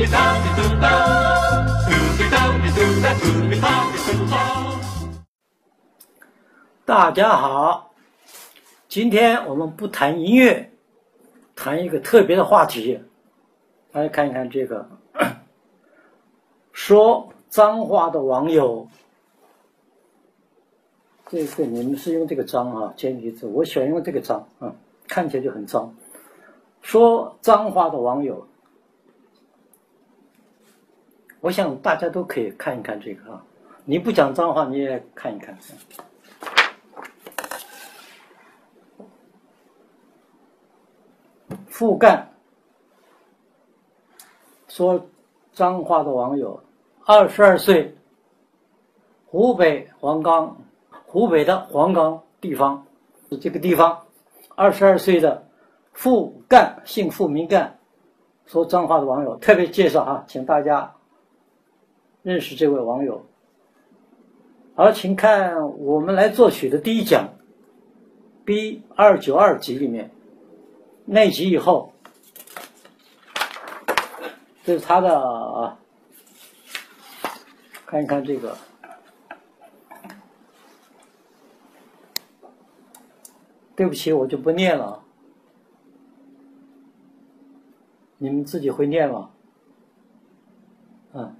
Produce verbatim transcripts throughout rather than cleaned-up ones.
大家好，今天我们不谈音乐，谈一个特别的话题。大家看一看这个，说脏话的网友，这个你们是用这个脏啊，简体字，我喜欢用这个脏啊，看起来就很脏。说脏话的网友，我想大家都可以看一看这个啊，你不讲脏话你也看一看。副干说脏话的网友，二十二岁，湖北黄冈，湖北的黄冈地方，这个地方，二十二岁的副干，姓傅名干，说脏话的网友，特别介绍啊，请大家认识这位网友。好，请看我们来作曲的第一讲 B 二九二集里面。那集以后，这是他的啊，看一看这个，对不起，我就不念了，你们自己会念吗？嗯，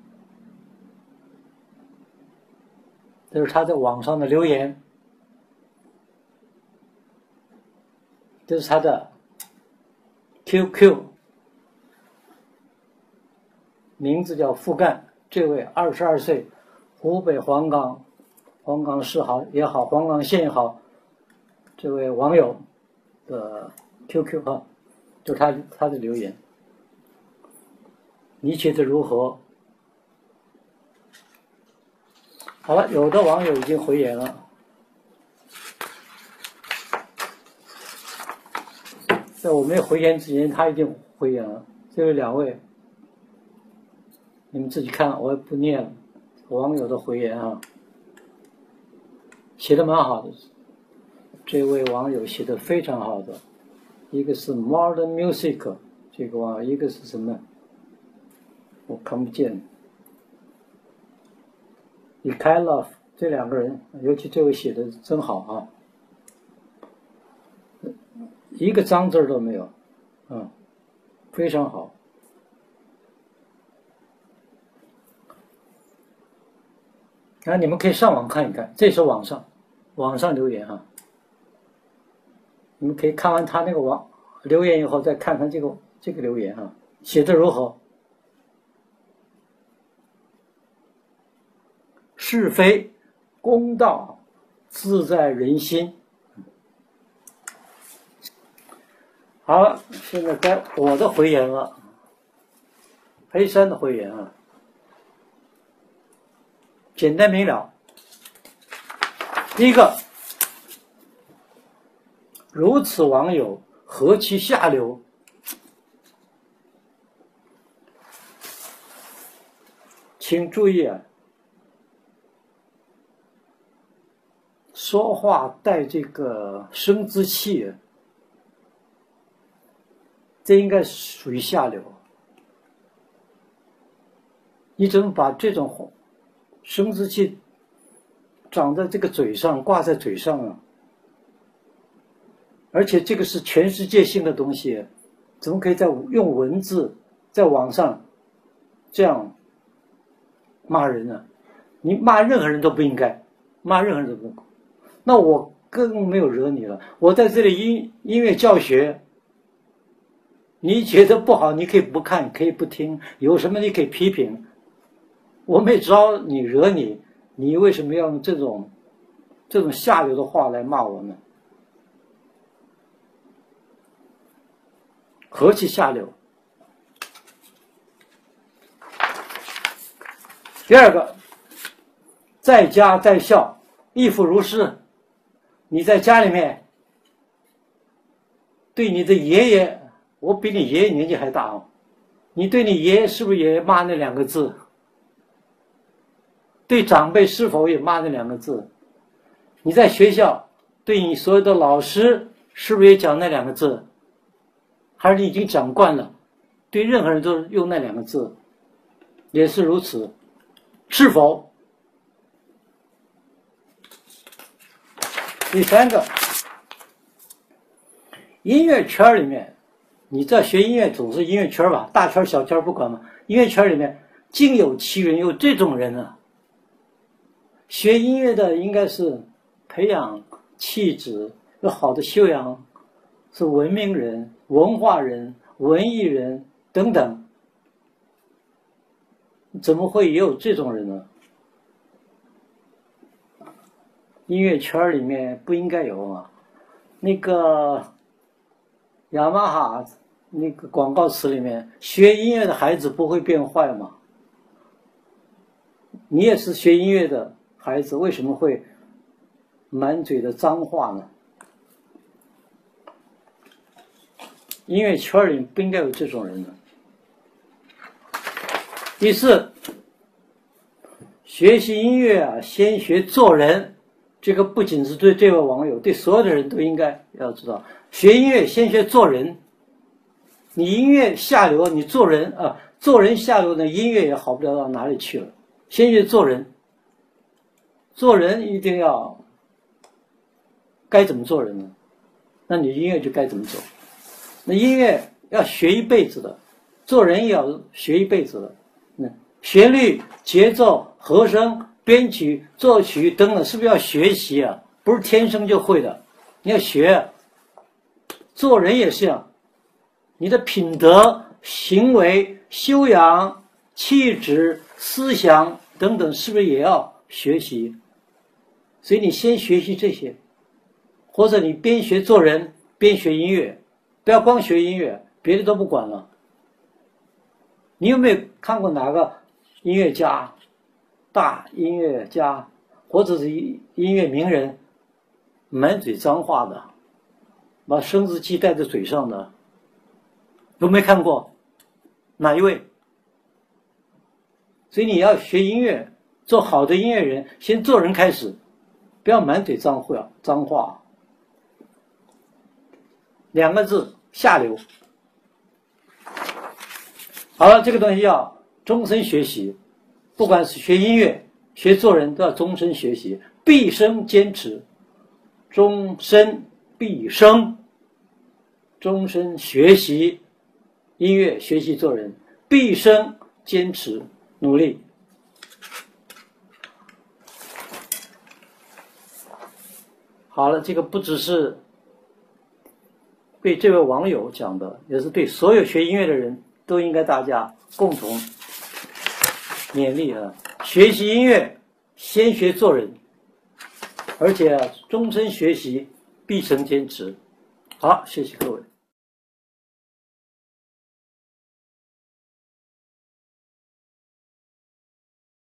这是他在网上的留言，这是他的Q Q， 名字叫傅干，这位二十二岁，湖北黄冈，黄冈市好也好，黄冈县也好，这位网友的 Q Q 哈，就是他他的留言，你觉得如何？好了，有的网友已经回言了。在我没有回言之前，他已经回言了。这位两位，你们自己看，我也不念了。网友的回言啊，写的蛮好的。这位网友写的非常好的，一个是 Modern Music 这个网友，一个是什么？我看不见。李开了这两个人，尤其这位写的真好啊。一个脏字都没有，嗯，非常好。然后你们可以上网看一看，这是网上，网上留言哈。你们可以看完他那个网留言以后，再看看这个这个留言哈，写的如何？是非公道，自在人心。好了，现在该我的回言了。黑山的回言啊，简单明了。第一个，如此网友何其下流！请注意啊，说话带这个生殖器。这应该属于下流。你怎么把这种生殖器长在这个嘴上，挂在嘴上啊？而且这个是全世界性的东西，怎么可以在用文字在网上这样骂人呢？你骂任何人都不应该，骂任何人都不应该。那我更没有惹你了，我在这里音音乐教学。你觉得不好，你可以不看，可以不听，有什么你可以批评。我没招你惹你，你为什么要用这种这种下流的话来骂我呢？何其下流！第二个，在家在校，亦复如是。你在家里面对你的爷爷。我比你爷爷年纪还大哦，你对你爷爷是不是也骂那两个字？对长辈是否也骂那两个字？你在学校对你所有的老师是不是也讲那两个字？还是你已经讲惯了，对任何人都用那两个字？ 也是如此，是否？第三个，音乐圈里面，你知道学音乐总是音乐圈吧，大圈小圈不管嘛。音乐圈里面竟有其人，有这种人啊。学音乐的应该是培养气质，有好的修养，是文明人、文化人、文艺人等等。怎么会也有这种人呢？音乐圈里面不应该有啊。那个雅马哈那个广告词里面，学音乐的孩子不会变坏吗？你也是学音乐的孩子，为什么会满嘴的脏话呢？音乐圈里不应该有这种人呢。第四，学习音乐啊，先学做人。这个不仅是对这位网友，对所有的人都应该要知道，学音乐先学做人。你音乐下流，你做人啊，做人下流，那音乐也好不了到哪里去了。先学做人，做人一定要该怎么做人呢？那你音乐就该怎么走。那音乐要学一辈子的，做人也要学一辈子的。那旋律、节奏、和声、编曲、作曲等等，是不是要学习啊？不是天生就会的，你要学。做人也是这样，你的品德、行为、修养、气质、思想等等，是不是也要学习？所以你先学习这些，或者你边学做人边学音乐，不要光学音乐，别的都不管了。你有没有看过哪个音乐家？大音乐家或者是音乐名人满嘴脏话的，把生殖器带在嘴上的，有没有看过？哪一位？所以你要学音乐，做好的音乐人，先做人开始，不要满嘴脏话。脏话两个字，下流。好了，这个东西要终身学习。不管是学音乐、学做人，都要终身学习，毕生坚持，终身毕生，终身学习音乐、学习做人，毕生坚持努力。好了，这个不只是对这位网友讲的，也是对所有学音乐的人都应该大家共同勉励啊！学习音乐，先学做人，而且啊，终身学习，毕生坚持。好，谢谢各位。